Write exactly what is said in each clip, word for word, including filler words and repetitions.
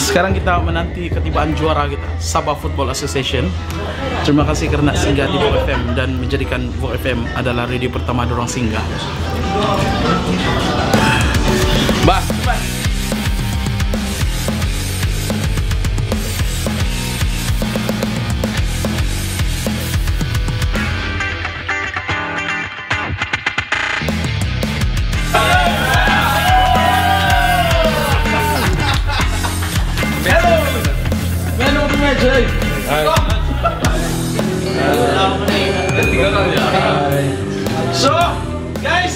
Sekarang kita menanti ketibaan juara kita, Sabah Football Association. Terima kasih kerana singgah di Vogue F M dan menjadikan Vogue F M adalah radio pertama dorang singgah. Bah, bah. So, guys,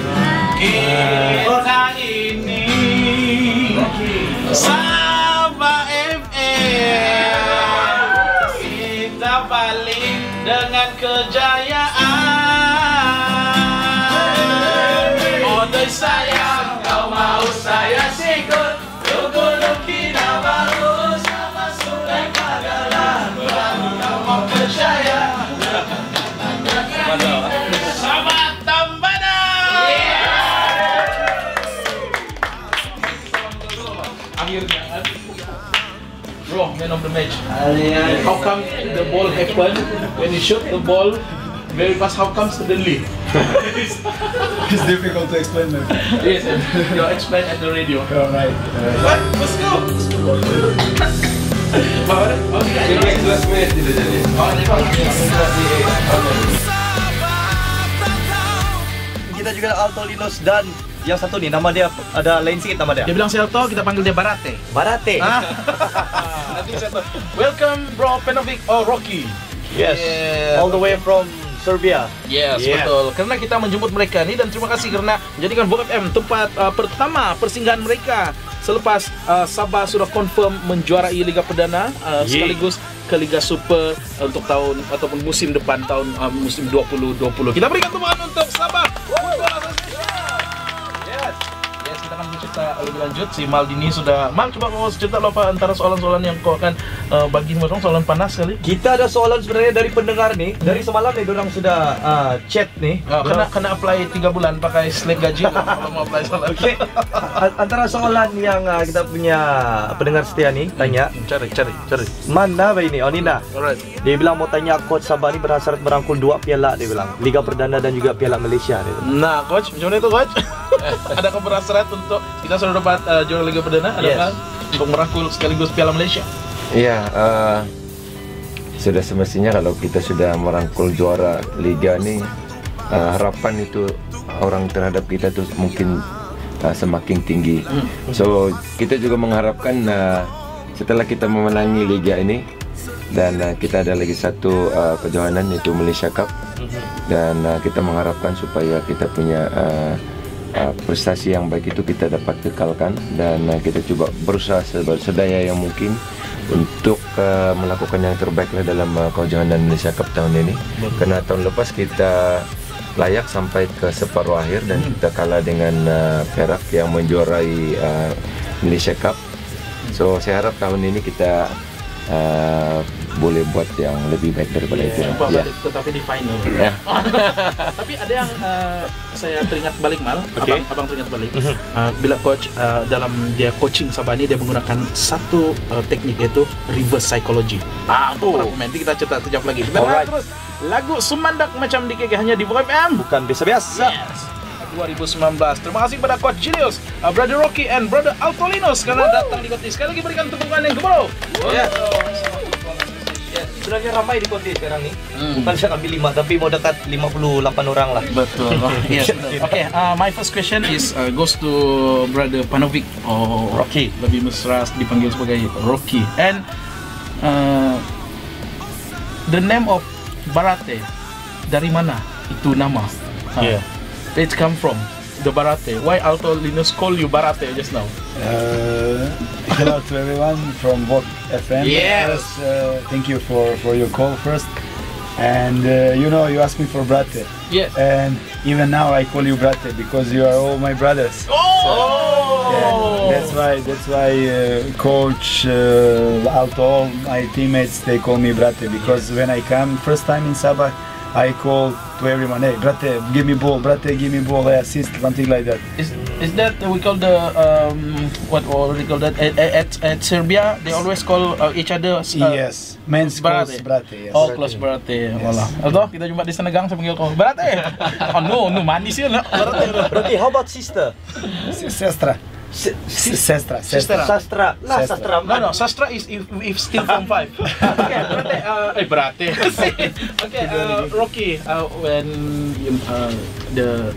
kita ini Sabah F M, kita balik dengan kejayaan. Odoi sayang, kau mau saya sikut, dulu kita baru sama Sungai Magalang, baru kau mau percaya. Sabah Tambana. Akhirnya, bro, man of the match. How come the ball happened when you shoot the ball very fast? How come suddenly? It's difficult to explain, man. Yes, you explain at the radio. All right. What? Let's go. Kita juga Altolinos dan yang satu nih, nama dia ada lain sedikit nama dia. Dia bilang Selto, kita panggil dia Barate. Barate. Ah. Nanti Selto. Welcome, bro, Penovic or Rocky. Yes. Yeah. All the way from Serbia. Yes, yeah. Betul. Karena kita menjemput mereka ni dan terima kasih karena menjadikan Vogue F M tempat uh, pertama persinggahan mereka selepas uh, Sabah sudah confirm menjuarai Liga Perdana uh, yeah. sekaligus ke Liga Super uh, untuk tahun ataupun musim depan tahun uh, musim dua ribu dua puluh. Kita berikan tepukan untuk Sabah Football Association. Yes. Yes, kita akan bercerita lebih lanjut. Si Maldini sudah, Mal, coba kau cerita apa antara soalan-soalan yang kau akan uh, bagi mereka, soalan panas sekali. Kita ada soalan sebenarnya dari pendengar nih. Dari semalam nih orang sudah uh, chat nih. Uh, kena kena apply tiga bulan pakai slip gaji kalau mau apply soalan. Oke. Okay. Antara soalan yang uh, kita punya pendengar setia nih tanya, cari cari cari. Mana ba ini? Oh, Nina. Alright. Dia bilang mau tanya coach Sabah ni berhasrat merangkul dua piala, dia bilang. Liga Perdana dan juga Piala Malaysia dia. Nah, coach, macam mana itu, coach? Adakah berhasrat untuk kita sudah dapat uh, juara Liga Perdana? Adakah yes. untuk merangkul sekaligus Piala Malaysia? Iya, uh, sudah semestinya kalau kita sudah merangkul juara Liga ni, uh, harapan itu orang terhadap kita tu mungkin uh, semakin tinggi. Hmm. So kita juga mengharapkan uh, setelah kita memenangi Liga ini dan uh, kita ada lagi satu uh, kejohanan yaitu Malaysia Cup, dan uh, kita mengharapkan supaya kita punya uh, uh, prestasi yang baik itu kita dapat kekalkan, dan uh, kita coba berusaha sedaya yang mungkin untuk uh, melakukan yang terbaiklah dalam uh, kejohanan Malaysia Cup tahun ini. Karena tahun lepas kita layak sampai ke separuh akhir dan kita kalah dengan uh, Perak yang menjuarai uh, Malaysia Cup. So saya harap tahun ini kita uh, boleh buat yang lebih baik daripada yeah, itu. Yeah. Tetapi di final. Yeah. Tapi ada yang uh, saya teringat balik, Mal. Okay. Abang, abang teringat balik. Uh, bila coach uh, dalam dia coaching Sabah ni, dia menggunakan satu uh, teknik yaitu reverse psychology. Ah, untuk para pemain. Nanti kita cerita sejak lagi. Kita right. terus lagu Sumandak Macam Di K K hanya di Vogue F M. Bukan biasa-biasa. Yes. dua ribu sembilan belas. Terima kasih kepada Coach Julius, uh, Brother Rocky and Brother Altolinos karena Woo! datang di kontes. Sekali lagi berikan tepukan yang gemuruh. Yeah. Sebenarnya ramai di kontes sekarang ni. Hmm. Bukan saya ambil lima, tapi mau dekat lima puluh delapan orang lah. Betul. Oh, yes, betul. Okay, uh, my first question is uh, goes to Brother Panovic or Rocky. Lebih mesra dipanggil sebagai Rocky. And uh, the name of Barate, dari mana itu nama? Uh, yeah. It come from the Barate. Why Altolinos call you Barate just now? Uh, hello to everyone from Vogue F M. Yes. Uh, thank you for for your call first. And uh, you know, you asked me for Brate. Yes. And even now I call you Brate because you are all my brothers. Oh. So, yeah, that's why. That's why uh, Coach uh, Alto, all my teammates, they call me Brate because when I come first time in Sabah, I call to everyone, hey, brate, give me ball, brate, give me ball, I assist, something like that. Is is that we call the um what what we call that at at, at Serbia they always call uh, each other uh, Yes, men's calls brate, yes. Oh, close brate. Wala. Atau kita jumpa di Senegang saya panggil kau brate. Oh no, no manis ya nak. Brate. Berarti how about sister? Sestra. Si- si- Sestra, Sestra. sestra. Sastra. Nah, Sastra. sastra. No, no, sastra is if, if still from five. Okay, brate. Uh, eh, brate. Okay, uh, Rocky, uh, when uh, the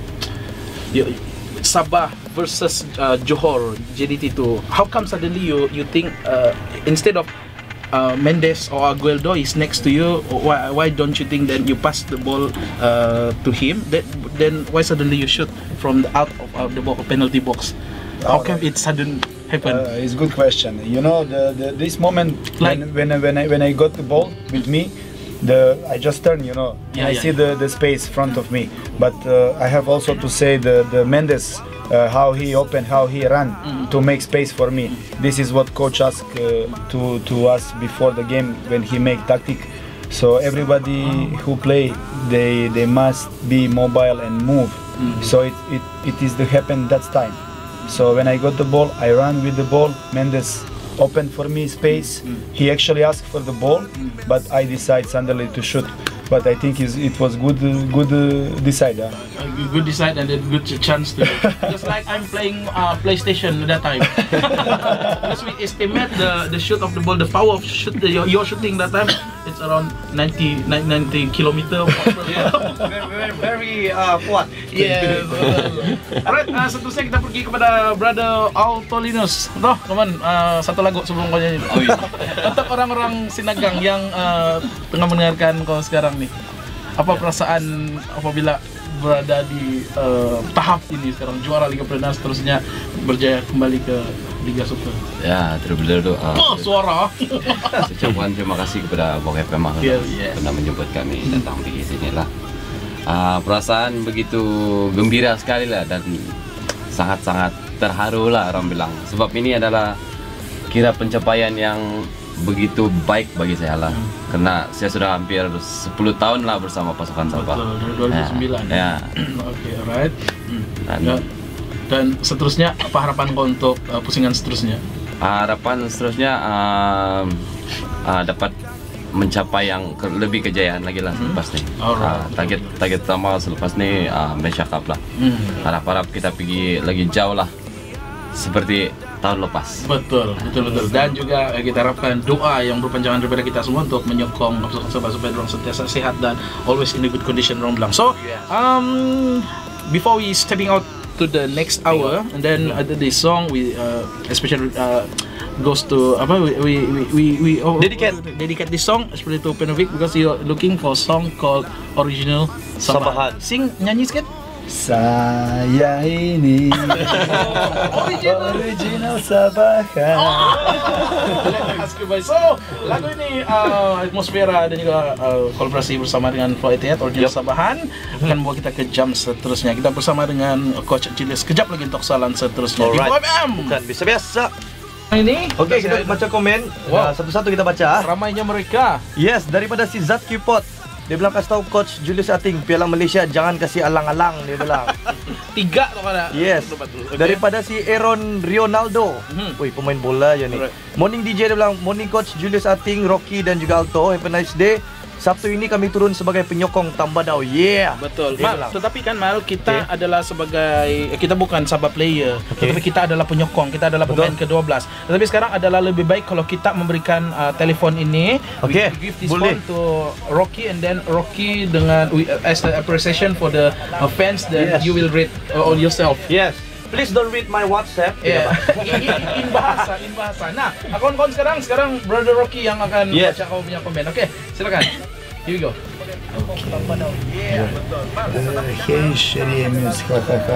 you, Sabah versus uh, Johor J D T two, how come suddenly you you think uh, instead of uh, Mendes or Agueldo is next to you, why why don't you think then you pass the ball uh, to him? That, then why suddenly you shoot from the out of uh, the box, penalty box? How come it sudden happen? Uh, it's a good question. You know, the, the this moment Like- when when I, when I when I got the ball with me, the I just turn, you know, Yeah, I yeah. see the, the space front of me. But uh, I have also to say the the Mendes, uh, how he opened, how he ran to make space for me. This is what coach asked uh, to to us before the game when he make tactic. So everybody who play, they they must be mobile and move. So it, it it is the happen that time. So when I got the ball, I ran with the ball. Mendes opened for me space. He actually asked for the ball, but I decided suddenly to shoot. But I think is it was good, uh, good uh, decide. Huh? A good decide and a good chance to. Just like I'm playing uh, PlayStation at that time. Because we estimate the the shoot of the ball, the power of shoot the, your, your shooting that time, it's around ninety kilometer. Yeah. Very, very, very uh, kuat. Yes. Alright, uh, seterusnya kita pergi kepada Brother Altolinus. Noh, teman, uh, satu lagu sebelum kau nyanyi. Oh, iya. Untuk orang-orang Sinagang yang uh, tengah mendengarkan kau sekarang nih, apa perasaan apabila berada di uh, tahap ini sekarang juara Liga Perdana seterusnya berjaya kembali ke Liga Super? Ya, terlebih dahulu uh, Oh, suara. ucapkan terima kasih kepada Bok F M yang Yes, yes. pernah menjemput kami datang di sini lah. Uh, perasaan begitu gembira sekali lah dan sangat-sangat terharu lah orang bilang. Sebab ini adalah kira pencapaian yang begitu baik bagi saya lah. Karena saya sudah hampir sepuluh tahun lah bersama pasukan Sabah. Betul, dari dua ribu sembilan. Ya. ya. Oke, alright. Dan, Dan, dan seterusnya apa harapan kau untuk uh, pusingan seterusnya? harapan seterusnya uh, uh, dapat mencapai yang ke, lebih kejayaan lagi lah selepas ni. Alright. Uh, target target utama selepas ni uh, Malaysia Cup lah. Hmm. Harap-harap kita pergi lagi jauh lah seperti tahun lepas. Betul, betul, betul. Dan juga eh, kita harapkan doa yang berpanjangan daripada kita semua untuk menyokong supaya supaya orang sentiasa sehat dan always in a good condition orang bilang. So, um, before we stepping out to the next hour, and then uh, the song we uh, especially uh, goes to apa we we we we, we oh, Dedicate. dedicate this song especially to Penovic because you're looking for a song called Original Sabahan. Sabahan. Sing nyanyi sikit. Saya ini original Sabahan. So, lagu ini uh, atmosfera dan juga uh, kolaborasi bersama dengan Flow Etiat Original Yep. Sabahan akan membawa kita ke jam seterusnya. Kita bersama dengan Coach Julius kejap lagi untuk salan seterusnya di Alright. F M. Bukan biasa-biasa. Ini Okey, kita baca komen. Wow. Uh, satu-satu kita baca. ramainya mereka. Yes, daripada si Zat Q-Pot. Dia bilang kasih tahu Coach Julius Ating, Piala Malaysia jangan kasih alang-alang, dia bilang. Tiga tu kan. Yes. Okay. Daripada si Aaron Rionaldo. Mhm. Wih, pemain bola je ni. Alright. Morning D J dia bilang, morning Coach Julius Ating, Rocky dan juga Alto. Have a nice day. Sabtu ini kami turun sebagai penyokong Tambadau. Yeah. Betul. Dia Mal, bilang. tetapi kan Mal, kita Okay. adalah sebagai eh, kita bukan Sabah player, Okay. tetapi kita adalah penyokong, kita adalah pemain ke dua belas. Tetapi sekarang adalah lebih baik kalau kita memberikan uh, telefon ini. Okay, We give this boleh. phone to Rocky and then Rocky dengan we, uh, as an appreciation for the uh, fans then Yes. you will read uh, on yourself. Yes. Please don't read my WhatsApp. Yeah. in, in, in bahasa, in bahasa. Nah, kawan-kawan sekarang sekarang Brother Rocky yang akan Yes. baca kau punya komen. Oke, silakan. Here we go. Hei Syariah Music, hahaha.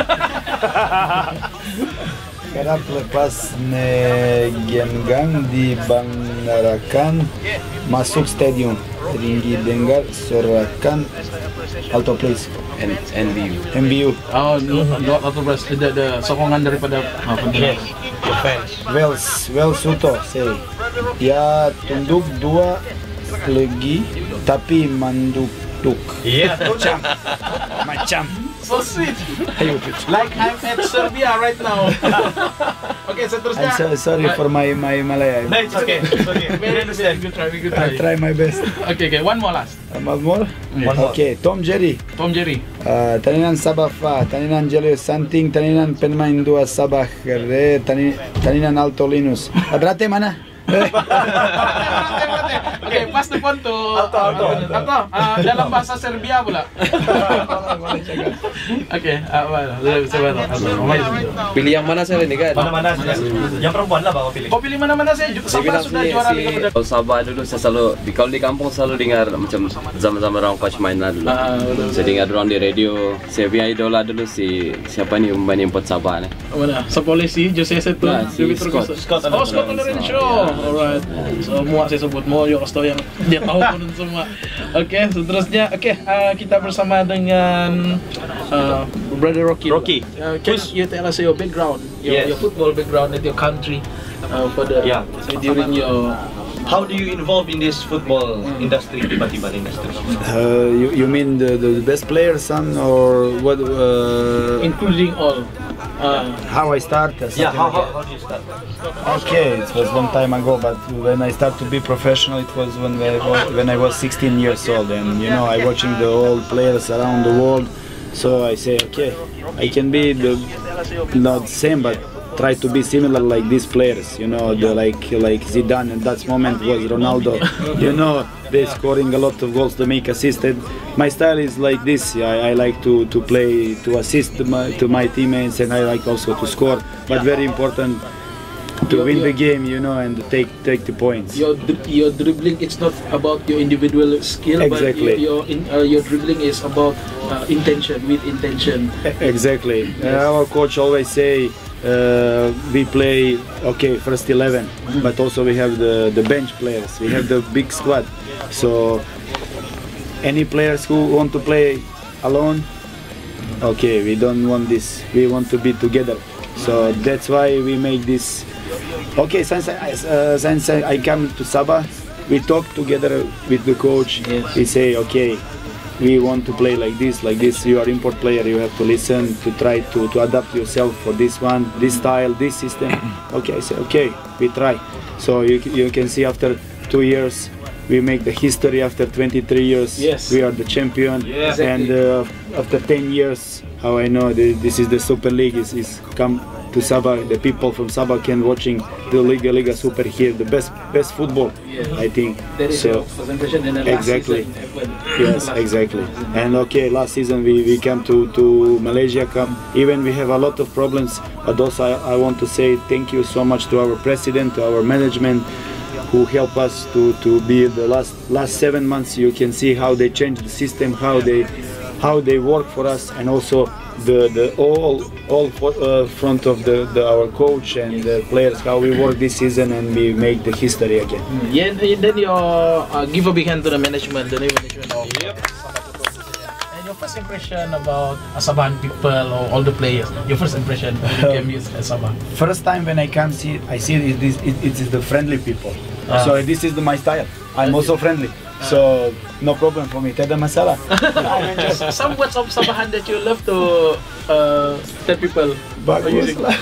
Sekarang lepas Gengang dibangarakan masuk stadium, tinggi dengar sorakan Alto Place, N NBU. M B U, Oh, no, no, atau beras, ada, ada sokongan daripada uh, pendengar. Your fans. Wels, Wels Suto, say. Ya tunduk dua lagi, tapi manduk Look, Yeah, champ, my champ. so sweet. Like I'm at Serbia right now. Okay, seterusnya. I'm so sorry for my my Malay. No, it's okay. It's okay. Very, very good try. Very good I try. try my best. Okay, okay. One more last. One more. One more. Okay, Tom Jerry. Tom Jerry. Uh, taninan Sabah fa, taninan Julius Santing, taninan Penmain dua Sabah kere, tani, taninan Alto Linus. Adrate mana? Okay, pass the phone to Alto. Alto, Alto. Uh, dalam bahasa Serbia pula. Okay, apa? Pilih yang mana saya ini kan? Mana-mana saja. Yang perempuan lah Bapak pilih. Kau pilih mana-mana saya juga Sabah sudah juara Liga Perdana. Kalau Sabah dulu saya selalu di kalau di kampung selalu dengar macam zaman-zaman orang coach main lah dulu. Ah, betul. Saya dengar orang di radio. Saya punya idola dulu si siapa nih pemain import Sabah nih. Mana? Sa polisi Jose Seto. Nah, si Scott. Scott. Oh, Scott Tolerant Show. Alright. Semua saya sebut mau Yoros tahu yang dia tahu pun semua. Oke, seterusnya oke uh, kita bersama dengan uh, Brother Rocky. Rocky. Uh, can you tell us your background, your, Yes. your football background at your country uh, for the Yeah. so during your How do you involve in this football industry, tiba-tiba industry? Uh, you you mean the, the best players, son, or what? Uh, including all. Uh, how I start? or Yeah, something how, like how, how do you start? that? Okay, it was long time ago, but when I started to be professional, it was when I was, when I was sixteen years old, and you know I watching the old players around the world, so I say, okay, I can be the not same, but try to be similar like these players, you know, the like like Zidane, and that moment was Ronaldo, you know, they scoring a lot of goals to make assisted. My style is like this. I, I like to to play to assist my, to my teammates, and I like also to score. But very important to win the game, you know, and take take the points. your dri- your dribbling, it's not about your individual skill, Exactly. but your your, in, uh, your dribbling is about uh, intention, with intention. Exactly. Uh, our coach always say uh, we play okay first eleven, but also we have the the bench players. We have the big squad. So any players who want to play alone, okay, we don't want this. We want to be together. So that's why we make this. Okay, since I, uh, since I come to Sabah, we talk together with the coach. Yes. We say, okay, we want to play like this, like this. You are import player. You have to listen to try to, to adapt yourself for this one, this style, this system. Okay, I say, okay, we try. So you you can see after two years, we make the history. After twenty-three years, Yes. we are the champion. Yes. And uh, after ten years, how I know the, this is the Super League is, is come to Sabah. The people from Sabah can watching the Liga Liga Super here, the best best football, Yes. I think. That is your So first impression, and then last Exactly. season happened. yes, Last exactly. season. And okay, last season we, we came to, to Malaysia Cup. Even we have a lot of problems, but also I, I want to say thank you so much to our president, to our management, who help us to, to be the last last seven months. You can see how they change the system, how they how they work for us, and also the the all all for, uh, front of the, the our coach and the players, how we work this season, and we make the history again. Yeah, and then your uh, give a big hand to the management, the new management of Sabah Football Association. And your first impression about Sabahan people or all the players. Your first impression when you came here at Sabah. First time when I come see, I see it, this, it, it is the friendly people. Ah. So this is the, my style. I'm also friendly. So no problem for me. Tidak ada masalah. Some words of Sabahan that you love to uh, tell people. Bagus lah.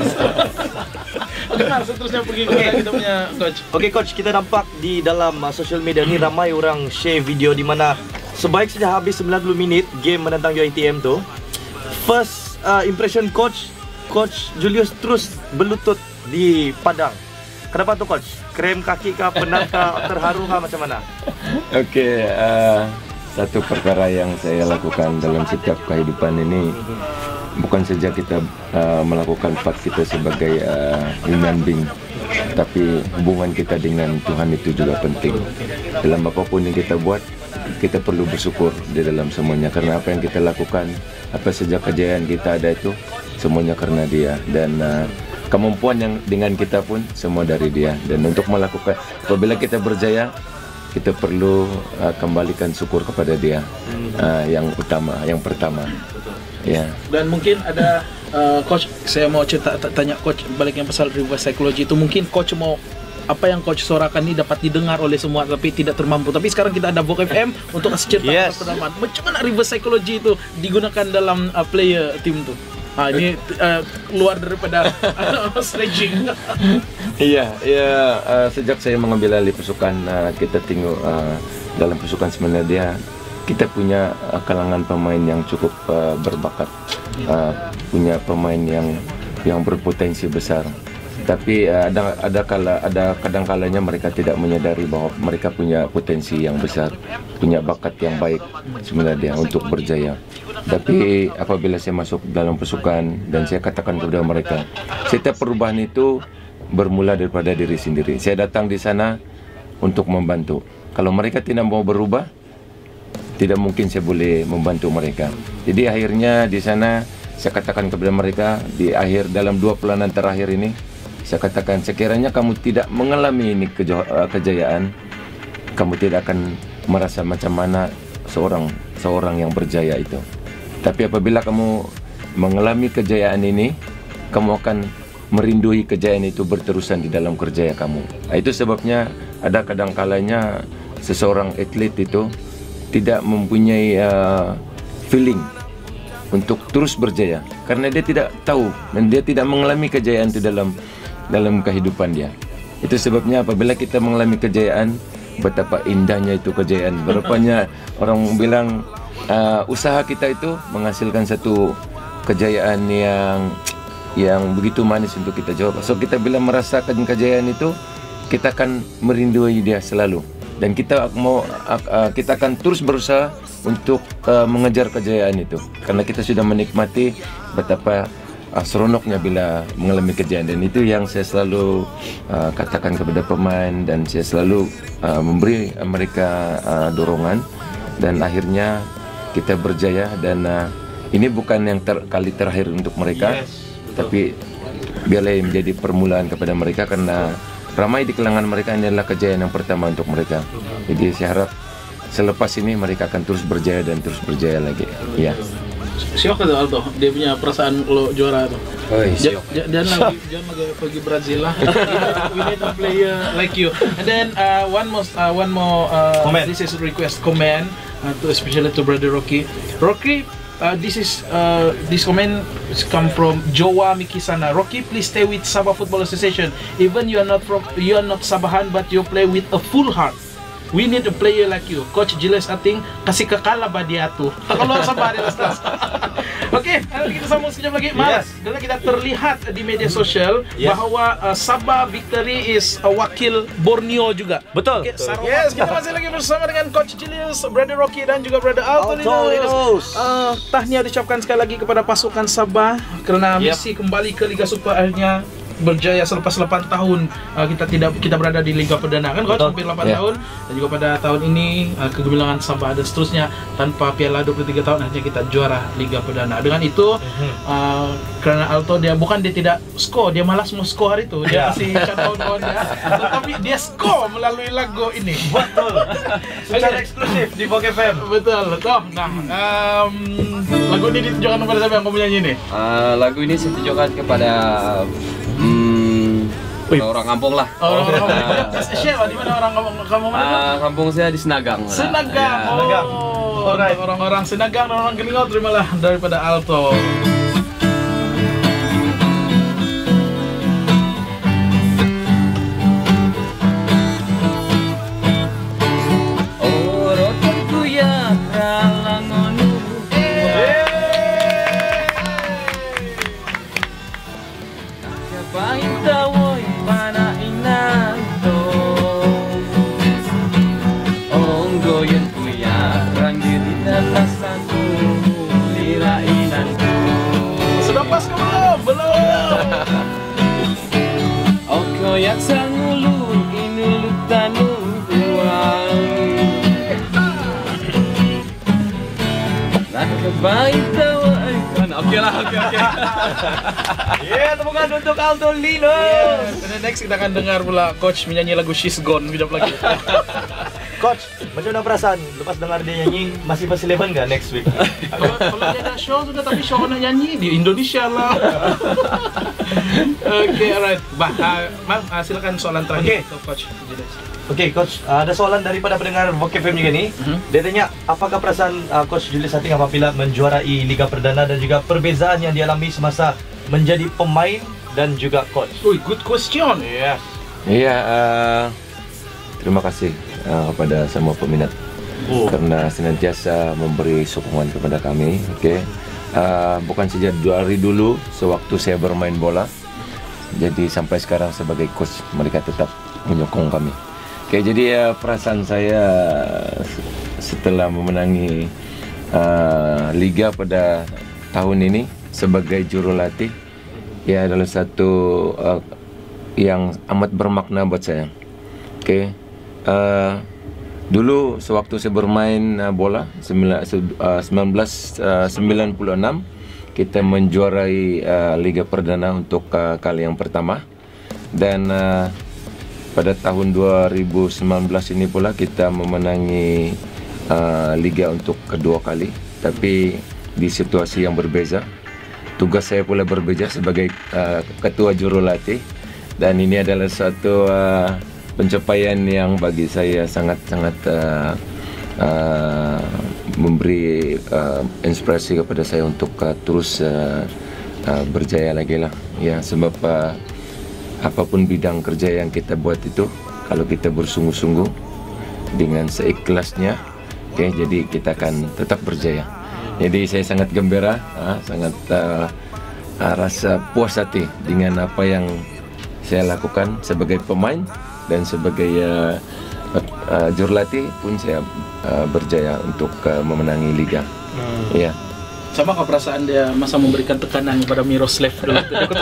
Oke, nah, seterusnya pergi ke kita punya coach. Oke coach, kita nampak di dalam uh, social media ni ramai orang share video di mana sebaik sudah habis sembilan puluh minit game menentang U I T M tu. First uh, impression coach, coach Julius terus berlutut di padang. Kenapa tu coach? Krem kaki kah, penat kah, terharu kah, macam mana? Okey, uh, satu perkara yang saya lakukan dalam setiap kehidupan ini bukan saja kita uh, melakukan part kita sebagai uh, human being, tapi hubungan kita dengan Tuhan itu juga penting. Dalam apapun yang kita buat, kita perlu bersyukur di dalam semuanya, karena apa yang kita lakukan, apa saja kejayaan kita ada itu semuanya karena Dia, dan uh, kemampuan yang dengan kita pun semua dari Dia. Dan untuk melakukan, apabila kita berjaya, kita perlu uh, kembalikan syukur kepada Dia, uh, yang utama, yang pertama. Ya. Dan mungkin ada uh, coach, saya mau cerita tanya coach baliknya pasal reverse psychology itu, mungkin coach mau apa yang coach suarakan ini dapat didengar oleh semua tapi tidak termampu. Tapi sekarang kita ada Vogue F M untuk kasih cerita Yes. pendalaman. Macam mana reverse psychology itu digunakan dalam uh, player team tu? Ha, ini uh, luar daripada uh, sledging. Iya, ya uh, sejak saya mengambil alih pasukan, uh, kita tengok uh, dalam pasukan sebenarnya dia kita punya uh, kalangan pemain yang cukup uh, berbakat, uh, punya pemain yang yang berpotensi besar. Tapi uh, ada ada kala ada kadang-kalanya mereka tidak menyadari bahwa mereka punya potensi yang besar, punya bakat yang baik sebenarnya untuk berjaya. Tapi apabila saya masuk dalam pasukan dan saya katakan kepada mereka, setiap perubahan itu bermula daripada diri sendiri. Saya datang di sana untuk membantu. Kalau mereka tidak mau berubah, tidak mungkin saya boleh membantu mereka. Jadi akhirnya di sana saya katakan kepada mereka di akhir dalam dua pelanan terakhir ini, saya katakan sekiranya kamu tidak mengalami ini kejayaan, kamu tidak akan merasa macam mana seorang seorang yang berjaya itu. Tapi apabila kamu mengalami kejayaan ini, kamu akan merindui kejayaan itu berterusan di dalam kerja kamu. Itu sebabnya ada kadang-kalanya seseorang atlet itu tidak mempunyai uh, feeling untuk terus berjaya karena dia tidak tahu dan dia tidak mengalami kejayaan itu dalam dalam kehidupan dia. Itu sebabnya apabila kita mengalami kejayaan, betapa indahnya itu kejayaan. Berapanya orang bilang uh, usaha kita itu menghasilkan satu kejayaan yang yang begitu manis untuk kita jawab. So kita bila merasakan kejayaan itu, kita akan merindui dia selalu. Dan kita mau uh, kita akan terus berusaha untuk uh, mengejar kejayaan itu. Karena kita sudah menikmati betapa uh, seronoknya bila mengalami kejayaan. Dan itu yang saya selalu uh, katakan kepada pemain dan saya selalu uh, memberi mereka uh, dorongan. Dan akhirnya kita berjaya dan uh, ini bukan yang ter kali terakhir untuk mereka. Yes. Tapi biarlah menjadi permulaan kepada mereka karena ramai di kalangan mereka ini adalah kejayaan yang pertama untuk mereka. Jadi saya harap selepas ini mereka akan terus berjaya dan terus berjaya lagi. Ya. Siapa tuh Alto? Dia punya perasaan lo juara tuh. Oh, siap. Jangan lagi jangan lagi pergi Brazil lah. We need a player like you. And then uh, one more uh, one more uh, comment. This is a request comment uh, to especially to brother Rocky. Rocky. Uh, this is uh, this comment come from Jowa Mikisana. Rocky, please stay with Sabah Football Association. Even you are not from you are not Sabahan, but you play with a full heart. We need a player like you, Coach Julius Ating. Kasih kekala ba dia tu? Kalau Sabah dia las. Oke, kita sambung sekejap lagi, Mas. Karena kita terlihat di media sosial yes. bahwa uh, Sabah Victory is uh, wakil Borneo juga. Betul. Okay, yes, kita masih lagi bersama dengan Coach Julius, Brother Rocky dan juga Brother Alto Linus. Uh, tahniah diucapkan sekali lagi kepada pasukan Sabah kerana yep. Messi kembali ke Liga Super akhirnya berjaya selepas delapan tahun uh, kita tidak kita berada di Liga Perdana kan Coach, hampir delapan yeah. tahun dan juga pada tahun ini uh, kegemilangan Sabah dan seterusnya tanpa piala dua puluh tiga tahun akhirnya kita juara Liga Perdana. Dengan itu uh, kerana Alto dia bukan dia tidak skor, dia malas mau skor hari itu, dia kasih shutdown dia, tetapi dia skor melalui lagu ini. Betul. Secara eksklusif di Vogue F M. Betul. Toh, nah um, lagu ini ditujukan kepada siapa yang kamu nyanyi ini? Uh, lagu ini saya tujukan kepada Hmm, orang kampung lah. Oh, orang kampung. Siapa di mana orang kampung kamu mana? Uh, kampung saya di Senagang. Senagang. Ya. Oh, right. Orang-orang Senagang dan orang Geningot terimalah daripada Alto. Sudah pas ke belum? Belum. Oko yak sangulu inulu tanu uang. Nak kebaik tawai. Oke lah, oke oke. Yeah, temukan untuk Alto Linus. Yes. Dan next kita akan dengar pula Coach menyanyi lagu She's Gone. Sekejap lagi. Coach, macam mana perasaan lepas dengar dia nyanyi? Masih masih eleven nggak next week? Kalau kalau dia ada show sudah, tapi show nak nyanyi di Indonesia lah. Oke, alright. Bah, uh, Mam, uh, silakan soalan terakhir. Oke. Coach. Oke, okay, Coach. Uh, ada soalan daripada pendengar Voke F M juga nih. Mhm. Dia tanya, apakah perasaan uh, Coach Julius Hating apabila menjuarai Liga Perdana dan juga perbezaan yang dialami semasa menjadi pemain dan juga coach? Ui, good question. Yes. Iya, uh, terima kasih uh, kepada semua peminat Oh. karena senantiasa memberi sokongan kepada kami. Oke, okay. uh, bukan saja dari dulu sewaktu saya bermain bola, jadi sampai sekarang sebagai coach mereka tetap menyokong kami. Oke, okay, jadi uh, perasaan saya setelah memenangi uh, Liga pada tahun ini sebagai jurulatih, ya adalah satu uh, yang amat bermakna buat saya. Oke, okay. uh, dulu sewaktu saya bermain uh, bola sembilan belas sembilan puluh enam kita menjuarai uh, Liga Perdana untuk uh, kali yang pertama, dan uh, pada tahun dua ribu sembilan belas ini pula kita memenangi uh, Liga untuk kedua kali, tapi di situasi yang berbeza. Tugas saya pula berbeza sebagai uh, ketua jurulatih, dan ini adalah suatu uh, pencapaian yang bagi saya sangat-sangat uh, uh, memberi uh, inspirasi kepada saya untuk uh, terus uh, uh, berjaya lagi lah. Ya, sebab uh, apapun bidang kerja yang kita buat itu, kalau kita bersungguh-sungguh dengan seikhlasnya, oke, okay, jadi kita akan tetap berjaya. Jadi saya sangat gembira, uh, sangat uh, uh, rasa puas hati dengan apa yang saya lakukan sebagai pemain, dan sebagai uh, uh, jurulatih pun saya uh, berjaya untuk uh, memenangi Liga. Hmm. Ya. Sama kah perasaan dia masa memberikan tekanan kepada Miroslav dulu?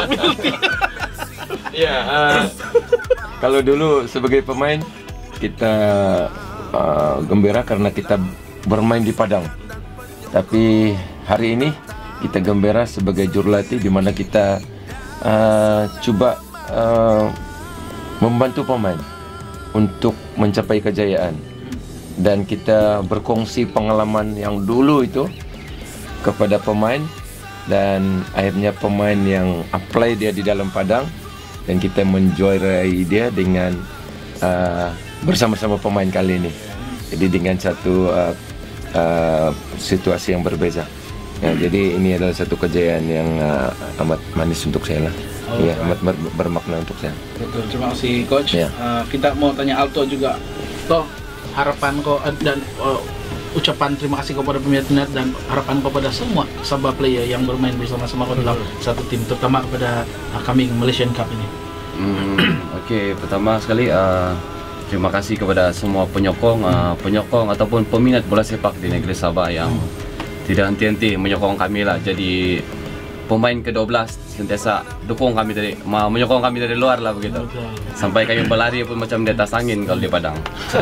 Ya. Uh, kalau dulu sebagai pemain kita uh, gembira karena kita bermain di Padang. Tapi hari ini kita gembira sebagai jurulatih di mana kita uh, coba uh, membantu pemain untuk mencapai kejayaan, dan kita berkongsi pengalaman yang dulu itu kepada pemain, dan akhirnya pemain yang apply dia di dalam Padang, dan kita menjuarai dia dengan uh, bersama-sama pemain kali ini. Jadi dengan satu uh, Uh, situasi yang berbeza. Ya, jadi ini adalah satu kejayaan yang uh, amat manis untuk saya lah. Oh, ya, amat ber bermakna untuk saya. Betul, terima kasih Coach. Ya. Uh, kita mau tanya Alto juga. Toh, harapan kau dan uh, ucapan terima kasih kepada peminat dan harapan kepada semua Sabah player yang bermain bersama-sama dalam satu tim, terutama kepada uh, kami Malaysian Cup ini. Hmm, Oke, okay, pertama sekali uh, terima kasih kepada semua penyokong, uh, penyokong ataupun peminat bola sepak di negeri Sabah yang tidak henti-henti menyokong kami lah. Jadi pemain ke dua belas sentiasa dukung kami dari, menyokong kami dari luar lah begitu. Sampai kami berlari pun macam di atas angin kalau di Padang.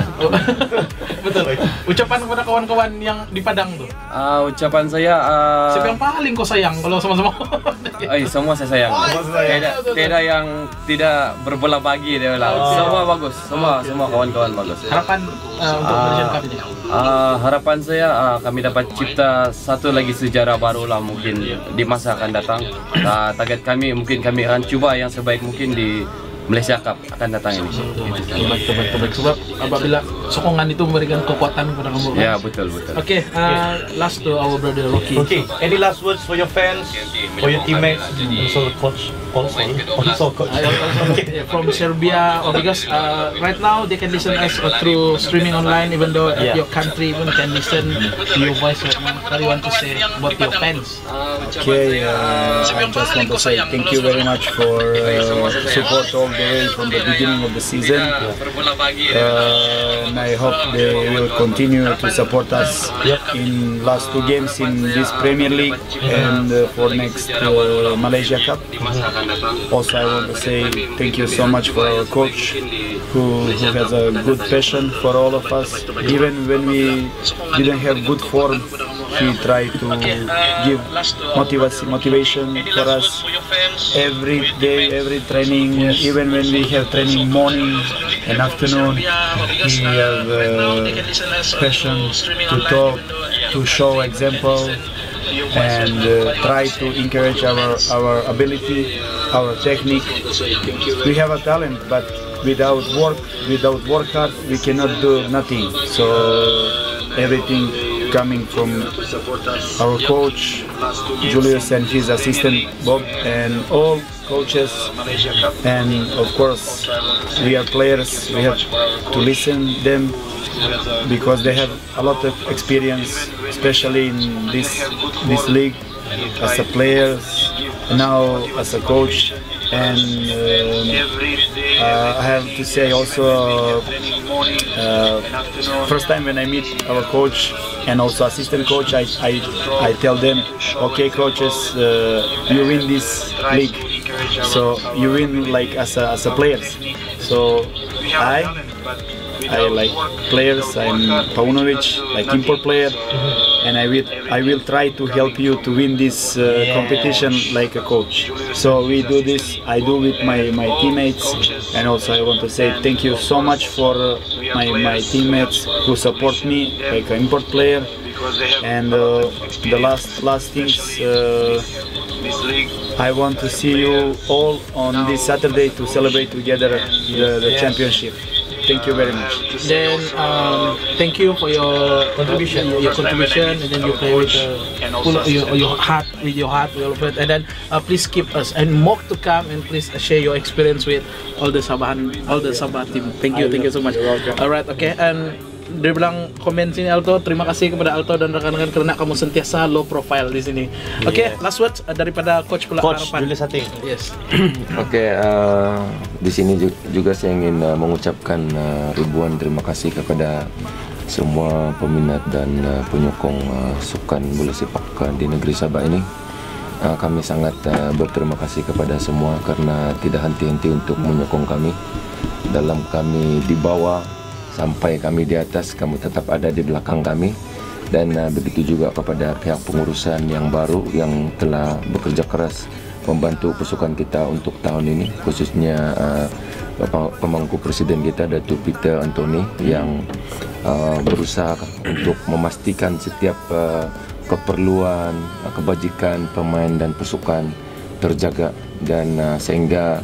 Betul. Ucapan kepada kawan-kawan yang di Padang tuh. Uh, ucapan saya. Uh, Siapa yang paling kau sayang kalau sama-sama? Ay, semua saya sayang. Tidak, tidak yang tidak berbola bagi dia lah. Oh. Semua bagus, semua oh, semua kawan-kawan bagus. Harapan uh, untuk uh, Malaysian Cup ini? Uh, harapan saya uh, kami dapat cipta satu lagi sejarah baru lah mungkin di masa akan datang. Uh, target kami mungkin kami akan cuba yang sebaik mungkin di Malaysia Cup akan datang ini. Baik, baik, baik. Sebab apabila sokongan itu memberikan kekuatan kepada kamu. Kan? Ya, betul, betul. Oke, okay, uh, last to our brother Rocky. Okay, any last words for your fans, for your teammates, also coach, also, also coach. Okay, from Serbia, or because uh, right now they can listen us uh, through streaming online, even though at yeah. your country even can listen to your voice right now. What do you want to say about your fans? Okay, uh, I just want to say thank you very much for uh, support all the way from the beginning of the season, uh, and I hope they will continue to support us in last two games in this Premier League and uh, for next uh, Malaysia Cup. Also, I want to say thank you so much for our coach, who, who has a good passion for all of us. Even when we didn't have good form, he tried to give motivation motivation for us. every day, every training, even when we have training morning and afternoon, he have uh, passion to talk, to show example, and uh, try to encourage our, our ability, our technique. We have a talent, but without work, without work hard, we cannot do nothing. So everything coming from our coach Julius and his assistant Bob and all coaches, and of course we are players. We have to listen them because they have a lot of experience, especially in this this league as a players, now as a coach. And uh, uh, I have to say also, uh, first time when I meet our coach and also assistant coach, I I, I tell them, okay, coaches, uh, you win this league, so you win like as a as a players. So I I like players. I'm Paunovic, like import player, and I will I will try to help you to win this uh, competition like a coach. So we do this. I do with my my teammates, and also I want to say thank you so much for uh, my my teammates who support me like an import player. And uh, the last last things. Uh, I want to see you all on this Saturday to celebrate together the, the championship. Thank you very much. Then um, thank you for your contribution, your contribution, and then you play with uh, full of your, your heart, with your heart, with all of it. And then uh, please keep us and more to come, and please share your experience with all the Sabahan, all the Sabah team. Thank you, thank you so much. Alright, okay. And dia bilang komen sini Alto, terima kasih kepada Alto dan rekan-rekan karena kamu sentiasa low profile di sini. Oke, okay, last words uh, daripada coach pula Coach harapan. Julius Hating. Yes. Oke, okay, uh, di sini juga saya ingin uh, mengucapkan uh, ribuan terima kasih kepada semua peminat dan uh, penyokong uh, sukan bola sepak uh, di negeri Sabah ini. Uh, kami sangat uh, berterima kasih kepada semua karena tidak henti-henti untuk menyokong kami. Dalam kami di bawah sampai kami di atas, kamu tetap ada di belakang kami. Dan uh, begitu juga kepada pihak pengurusan yang baru yang telah bekerja keras membantu pasukan kita untuk tahun ini, khususnya uh, pemangku presiden kita Datuk Peter Anthony yang uh, berusaha untuk memastikan setiap uh, keperluan, uh, kebajikan pemain dan pasukan terjaga, dan uh, sehingga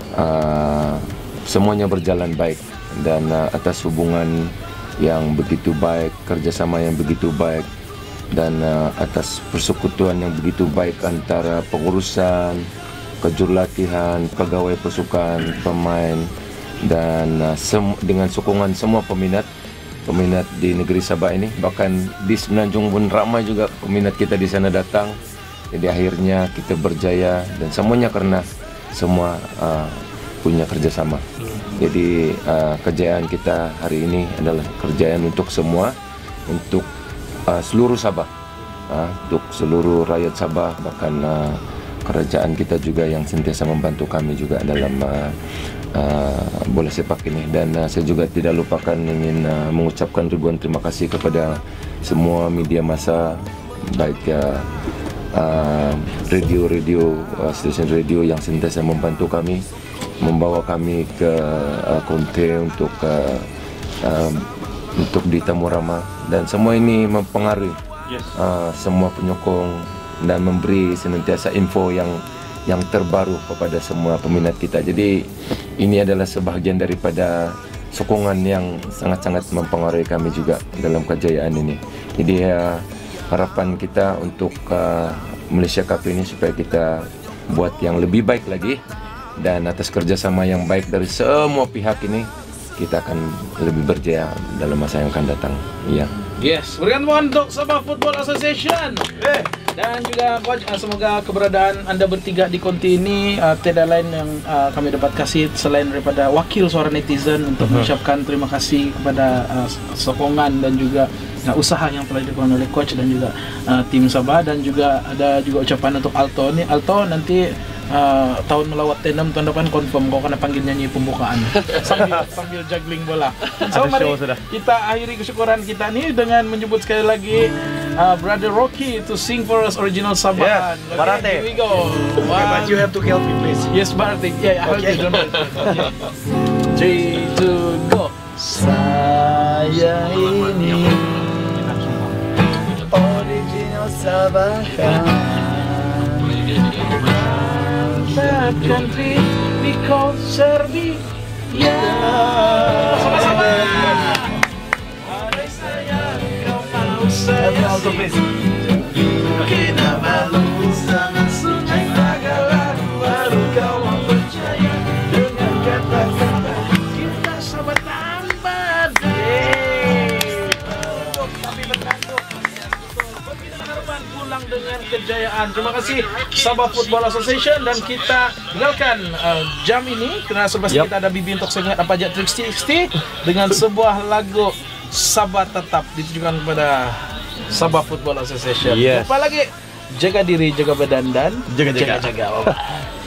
uh, semuanya berjalan baik. Dan uh, atas hubungan yang begitu baik, kerjasama yang begitu baik, dan uh, atas persekutuan yang begitu baik antara pengurusan, kejurulatihan, pegawai pasukan, pemain, dan uh, dengan sokongan semua peminat peminat di negeri Sabah ini. Bahkan di Semenanjung pun ramai juga peminat kita di sana datang. Jadi akhirnya kita berjaya, dan semuanya karena semua uh, punya kerjasama. Jadi uh, kejayaan kita hari ini adalah kejayaan untuk semua, untuk uh, seluruh Sabah, uh, untuk seluruh rakyat Sabah, bahkan uh, kerajaan kita juga yang sentiasa membantu kami juga dalam uh, uh, bola sepak ini. Dan uh, saya juga tidak lupakan ingin uh, mengucapkan ribuan terima kasih kepada semua media massa, baik uh, uh, radio-radio, uh, stesen radio yang sentiasa membantu kami, membawa kami ke uh, Konte untuk uh, uh, untuk di Tamurama, dan semua ini mempengaruhi uh, semua penyokong dan memberi senantiasa info yang yang terbaru kepada semua peminat kita. Jadi ini adalah sebahagian daripada sokongan yang sangat-sangat mempengaruhi kami juga dalam kejayaan ini. Jadi uh, harapan kita untuk uh, Malaysia Cup ini supaya kita buat yang lebih baik lagi. Dan atas kerjasama yang baik dari semua pihak ini, kita akan lebih berjaya dalam masa yang akan datang. Iya. Yes, berikan tepuk untuk Sabah Football Association. Eh. Dan juga coach, semoga keberadaan anda bertiga di konti ini uh, tiada lain yang uh, kami dapat kasih selain daripada wakil suara netizen untuk uh-huh. mengucapkan terima kasih kepada uh, sokongan dan juga uh, usaha yang telah dilakukan oleh coach dan juga uh, tim Sabah. Dan juga ada juga ucapan untuk Alto nih. Alto nanti Uh, tahun melawat T enam tahun depan confirm kau kena panggil nyanyi pembukaan sambil sambil juggling bola. So mari kita akhiri kesyukuran kita nih dengan menyebut sekali lagi uh, Brother Rocky to sing for us original Sabah. Yes, Barate. Here we go. Okay, but you have to help me, please. Yes, Barate. Yeah, I Okay. okay. Don't worry. Okay. Three, two, go. Saya ini original Sabah. That country we call Serbia. Sama-sama. Andai sayang kau mau saya Also, please. Kinabalu sama sungai Tagalan, baru kau percaya dengan kata-kata kita sahabat lambat. Tapi bertanduk Pembina Harapan pulang dengan kejayaan. Terima kasih Sabah Football Association, dan kita tinggalkan uh, jam ini kerana selepas Yep. kita ada Bibi untuk sangat apa aja tiga ratus enam puluh dengan sebuah lagu Sabah Tetap ditujukan kepada Sabah Football Association. Yes. Jumpa lagi. Jaga diri, jaga badan, dan Jaga-jaga. jaga-jaga. Bye-bye.